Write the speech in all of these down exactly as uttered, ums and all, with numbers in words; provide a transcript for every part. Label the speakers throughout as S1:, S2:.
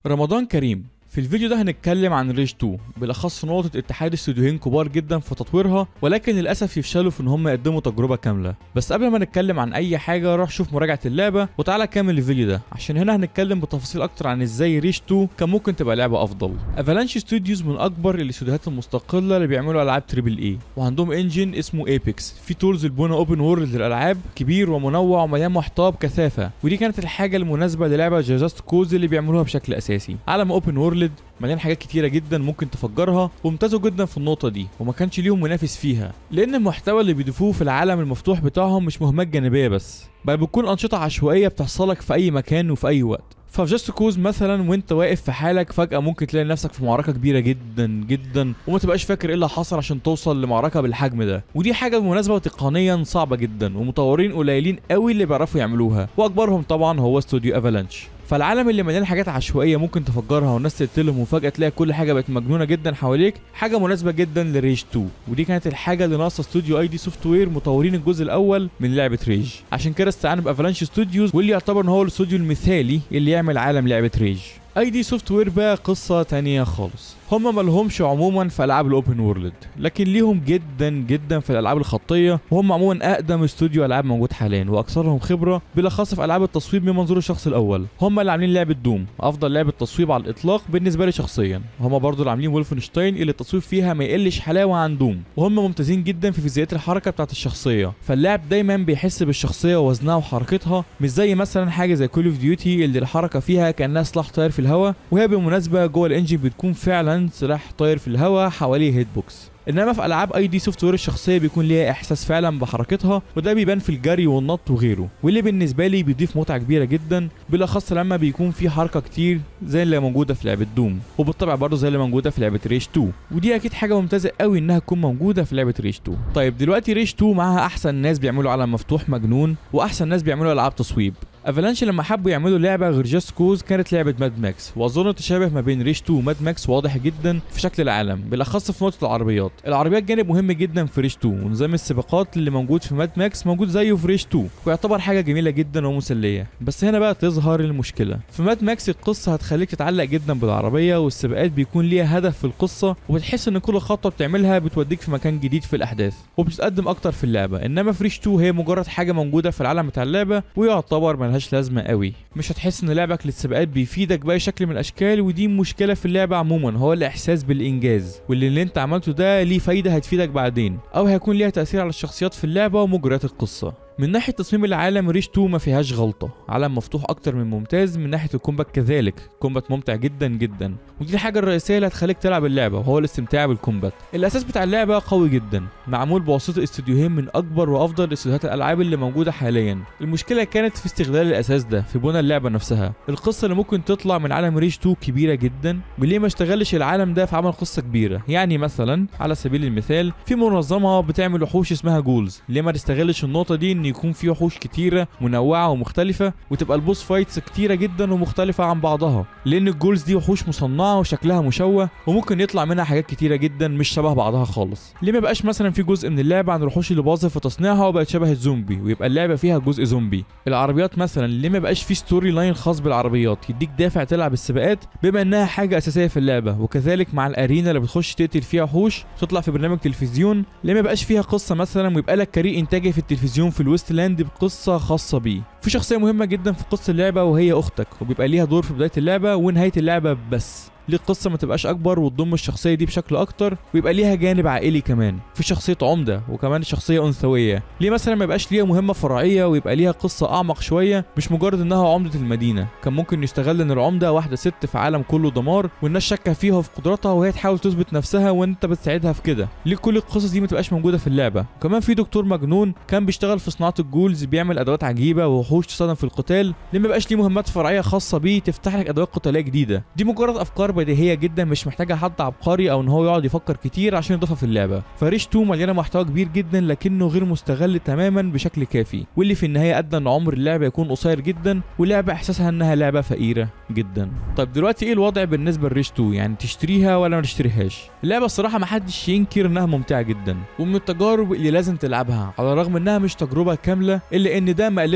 S1: رمضان كريم. في الفيديو ده هنتكلم عن ريج اتنين، بالاخص نقطة اتحاد استوديوهين كبار جدا في تطويرها، ولكن للاسف يفشلوا في ان هم يقدموا تجربة كاملة. بس قبل ما نتكلم عن اي حاجة روح شوف مراجعة اللعبة وتعالى كمل الفيديو ده، عشان هنا هنتكلم بتفاصيل اكتر عن ازاي ريج اتنين كان ممكن تبقى لعبة افضل. افالانش ستوديوز من اكبر الاستوديوهات المستقلة اللي بيعملوا العاب تريبل اي، وعندهم انجن اسمه ايبكس في تولز البناء اوبن وورلد للالعاب كبير ومنوع ومليان محتوى بكثافة، ودي كانت الحاجة المناسبة للعبة جاست كوز اللي بيعملوها بشكل اساسي. عالم اوبن وورلد مليان حاجات كتيرة جدا ممكن تفجرها، وامتازوا جدا في النقطة دي وما كانش ليهم منافس فيها، لأن المحتوى اللي بيضيفوه في العالم المفتوح بتاعهم مش مهمات جانبية بس، بل بتكون أنشطة عشوائية بتحصلك في أي مكان وفي أي وقت. ففي جاست كوز مثلا وانت واقف في حالك فجأة ممكن تلاقي نفسك في معركة كبيرة جدا جدا وما تبقاش فاكر ايه اللي حصل عشان توصل لمعركة بالحجم ده، ودي حاجة بالمناسبة تقنيا صعبة جدا ومطورين قليلين قوي اللي بيعرفوا يعملوها، واكبرهم طبعا هو استوديو افالانش. فالعالم اللي مليان حاجات عشوائيه ممكن تفجرها والناس تقتلهم وفجاه تلاقي كل حاجه بقت مجنونه جدا حواليك، حاجه مناسبه جدا لريج اتنين، ودي كانت الحاجه اللي ناقصه استوديو اي دي سوفت وير مطورين الجزء الاول من لعبه ريج. عشان كده استعانوا بافالانش ستوديوز، واللي يعتبر ان هو الاستوديو المثالي اللي يعمل عالم لعبه ريج. اي دي سوفت وير بقى قصه تانية خالص، هم مالهمش عموما في العاب الاوبن وورلد، لكن ليهم جدا جدا في الالعاب الخطيه، وهم عموما اقدم استوديو العاب موجود حاليا واكثرهم خبره بالاخص في العاب التصويب من منظور الشخص الاول. هم اللي عاملين لعبه دوم، افضل لعبه تصويب على الاطلاق بالنسبه لي شخصيا. هم برضو اللي عاملين وولفنشتاين اللي التصويب فيها ما يقلش حلاوه عن دوم، وهم ممتازين جدا في فيزيات الحركه بتاعه الشخصيه، فاللاعب دايما بيحس بالشخصيه ووزنها وحركتها، مش زي مثلا حاجه زي كول اوف ديوتي اللي الحركه فيها كانها سلاح طاير في الهواء، وهي بالمناسبه جوه الانجن بتكون فعلا سلاح طاير في الهواء حواليه هيت بوكس. انما في العاب اي دي سوفت وير الشخصيه بيكون ليها احساس فعلا بحركتها، وده بيبان في الجري والنط وغيره، واللي بالنسبه لي بيضيف متعه كبيره جدا، بالاخص لما بيكون في حركه كتير زي اللي موجوده في لعبه دوم، وبالطبع برضه زي اللي موجوده في لعبه ريج اتنين، ودي اكيد حاجه ممتازه قوي انها تكون موجوده في لعبه ريج اتنين. طيب دلوقتي ريج اتنين معاها احسن ناس بيعملوا عالم مفتوح مجنون، واحسن ناس بيعملوا العاب تصويب. افالانش لما حبوا يعملوا لعبه غير جاست كوز كانت لعبه ماد ماكس، واظن التشابه ما بين ريج اتنين وماد ماكس واضح جدا في شكل العالم، بالاخص في نقطه العربيات. العربيات جانب مهم جدا في ريج اتنين، ونظام السباقات اللي موجود في ماد ماكس موجود زيه في ريج اتنين، ويعتبر حاجه جميله جدا ومسليه. بس هنا بقى تظهر المشكله، في ماد ماكس القصه هتخليك تتعلق جدا بالعربيه، والسباقات بيكون ليها هدف في القصه، وبتحس ان كل خطوه بتعملها بتوديك في مكان جديد في الاحداث وبتتقدم اكتر في اللعبه. انما في ريج اتنين هي مجرد حاجه موجوده في العالم بتاع اللعبه، ويعتبر ملهاش لازمه قوي، مش هتحس ان لعبك للسباقات بيفيدك باي شكل من الاشكال، ودي مشكله في اللعبه عموما، هو الاحساس بالانجاز، واللي اللي انت عملته ده ليه فايده هتفيدك بعدين، او هيكون ليها تاثير على الشخصيات في اللعبه ومجريات القصه. من ناحيه تصميم العالم ريج اتنين ما فيهاش غلطه، عالم مفتوح اكتر من ممتاز. من ناحيه الكومبات كذلك، الكومبات ممتع جدا جدا، ودي الحاجه الرئيسيه اللي هتخليك تلعب اللعبه، وهو الاستمتاع بالكومبات. الاساس بتاع اللعبه قوي جدا، معمول بواسطه استوديوهين من اكبر وافضل استوديوهات الالعاب اللي موجوده حاليا. المشكله كانت في استغلال الاساس ده في بناء اللعبه نفسها. القصه اللي ممكن تطلع من عالم ريج اتنين كبيره جدا، وليه ما اشتغلش العالم ده في عمل قصه كبيره؟ يعني مثلا على سبيل المثال في منظمه بتعمل وحوش اسمها جولز، ليه ما تستغلش النقطه دي ان يكون في وحوش كتيره منوعه ومختلفه، وتبقى البوس فايتس كتيره جدا ومختلفه عن بعضها، لان الجولز دي وحوش مصنعه وشكلها مشوه، وممكن يطلع منها حاجات كتيره جدا مش شبه بعضها خالص. ليه ما بقاش مثلا في جزء من اللعبه عن الوحوش اللي باظت في تصنيعها وبقت شبه الزومبي، ويبقى اللعبه فيها جزء زومبي؟ العربيات مثلا ليه ما بقاش في ستوري لاين خاص بالعربيات يديك دافع تلعب السباقات بما انها حاجه اساسيه في اللعبه؟ وكذلك مع الارينا اللي بتخش تقتل فيها وحوش تطلع في برنامج تلفزيون، ليه ما بقاش فيها قصه مثلا ويبقى لك كارير انتاجي في التلفزيون في الويست لاند بقصه خاصه بيه؟ في شخصيه مهمه جدا في قصه اللعبه وهي اختك، وبيبقى ليها دور في بدايه اللعبه ونهايه اللعبه بس، ليه القصه ما تبقاش اكبر وتضم الشخصيه دي بشكل اكتر، ويبقى ليها جانب عائلي كمان. في شخصيه عمده وكمان شخصيه انثويه، ليه مثلا ما يبقاش ليها مهمه فرعيه ويبقى ليها قصه اعمق شويه، مش مجرد انها عمده المدينه؟ كان ممكن يستغل ان العمده واحده ست في عالم كله دمار، والناس شاكه فيها وفي قدراتها وهي تحاول تثبت نفسها وانت بتساعدها في كده. ليه كل القصص دي ما تبقاش موجوده في اللعبه؟ وكمان في دكتور مجنون كان بيشتغل في صناعه الجولز، بيعمل ادوات عجيبه ووحوش تستخدم في القتال، ليه ما يبقاش ليه مهمات فرعيه خاصه بيه تفتح لك ادوات قتاليه جديده؟ دي مجرد افكار بديهيه جدا مش محتاجه حد عبقري او ان هو يقعد يفكر كتير عشان يضيفها في اللعبه. فريج اتنين مليانه محتوى كبير جدا لكنه غير مستغل تماما بشكل كافي، واللي في النهايه ادى ان عمر اللعبه يكون قصير جدا، ولعبه احساسها انها لعبه فقيره جدا. طيب دلوقتي ايه الوضع بالنسبه لريج اتنين؟ يعني تشتريها ولا ما تشتريهاش؟ اللعبه الصراحه ما حدش ينكر انها ممتعه جدا، ومن التجارب اللي لازم تلعبها على الرغم انها مش تجربه كامله، الا ان ده ما قللش من متعتها.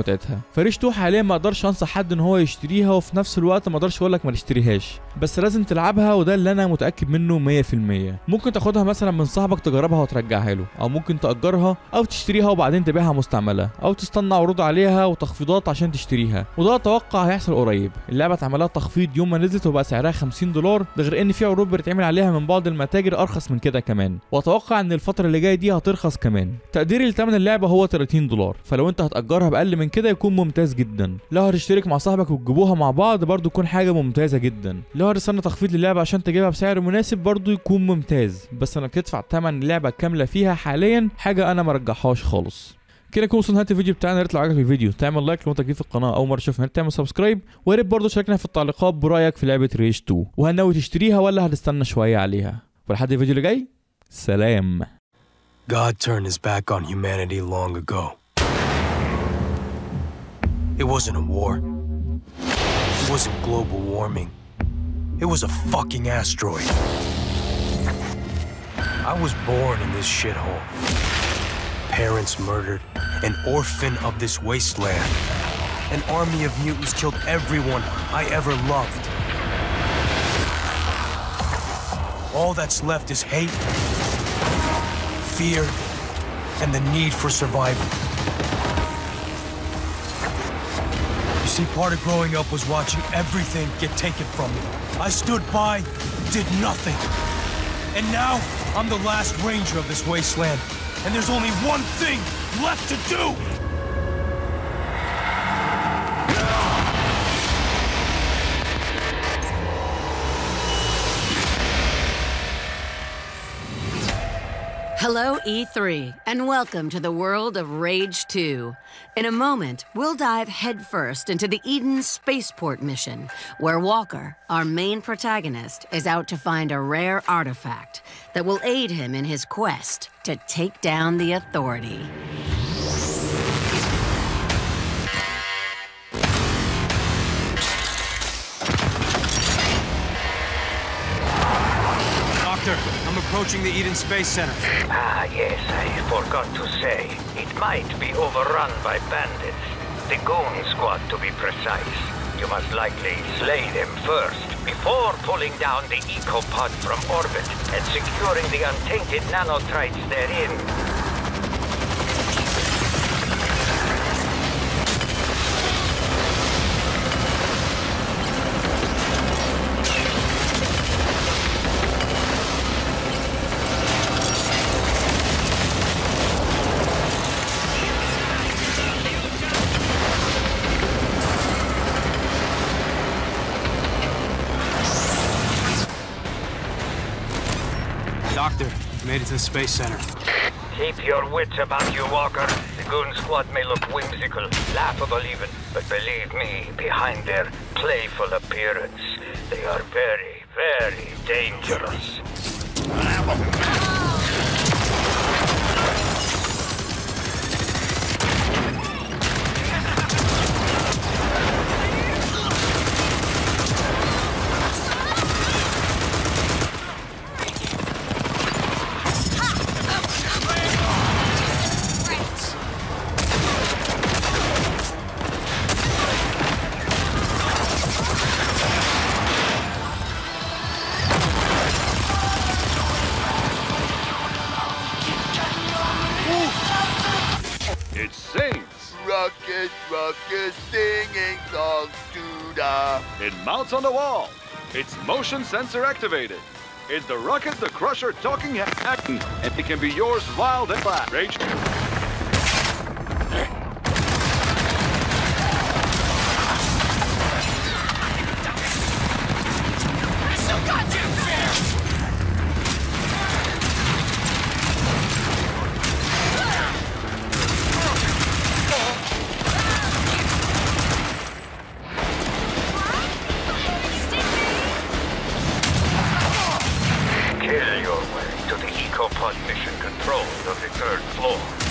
S1: بتاعتها. فريش اتنين حاليا ما اقدرش انصح حد ان هو يشتريها، وفي نفس الوقت ما اقدرش اقول لك ما تشتريهاش، بس لازم تلعبها وده اللي انا متاكد منه مية في المية. ممكن تاخدها مثلا من صاحبك تجربها وترجعها له، او ممكن تاجرها او تشتريها وبعدين تبيعها مستعمله، او تستنى عروض عليها وتخفيضات عشان تشتريها، وده اتوقع هيحصل قريب. اللعبه اتعمل لها تخفيض يوم ما نزلت وبقى سعرها خمسين دولار، ده غير ان في عروض بتتعمل عليها من بعض المتاجر ارخص من كده كمان، واتوقع ان الفتره اللي جايه دي هترخص كمان. تقديري لثمن اللعبه هو تلاتين دولار، فلو انت هتاجرها باقل من كده يكون ممتاز جدا. لو هتشترك مع صاحبك وتجيبوها مع بعض برضو يكون حاجه ممتازه جدا. لو هتستنى تخفيض للعبه عشان تجيبها بسعر مناسب برضو يكون ممتاز، بس انك تدفع ثمن اللعبه كامله فيها حاليا حاجه انا ما رجحهاش خالص. كده نكون وصلنا لنهايه الفيديو بتاعنا. يا ريت لو عجبك الفيديو تعمل لايك، لو انت جديد في القناه اول مره تشوفنا تعمل سبسكرايب، ويا ريت برضه تشاركنا في التعليقات برايك في لعبه ريج اتنين، وهل ناوي تشتريها ولا هتستنى شويه عليها. ولحد الفيديو اللي جاي سلام.
S2: God turned his back on humanity long ago. It wasn't a war. It wasn't global warming. It was a fucking asteroid. I was born in this shithole. Parents murdered, an orphan of this wasteland. An army of mutants killed everyone I ever loved. All that's left is hate, fear, and the need for survival. You see, part of growing up was watching everything get taken from me. I stood by, did nothing. And now, I'm the last ranger of this wasteland. And there's only one thing left to do!
S3: Hello, E three, and welcome to the world of Rage two. In a moment, we'll dive headfirst into the Eden Spaceport mission, where Walker, our main protagonist, is out to find a rare artifact that will aid him in his quest to take down the Authority.
S2: Doctor, I'm approaching the Eden Space Center.
S4: Ah, yes, I forgot to say. It might be overrun by bandits. The Goon Squad, to be precise. You must likely slay them first, before pulling down the Ecopod from orbit and securing the untainted nanotrites therein.
S2: Doctor, made it to the Space Center.
S4: Keep your wits about you, Walker. The Goon Squad may look whimsical, laughable even, but believe me, behind their playful appearance, they are very, very dangerous.
S5: It sings.
S6: Ruckus, ruckus, singing songs to the...
S5: It mounts on the wall. It's motion sensor activated. It's the Ruckus the Crusher talking hack, and it can be yours wild and flat. Rage.
S2: So goddamn fair!
S4: Kill your way to the Ecopod mission control of the third floor.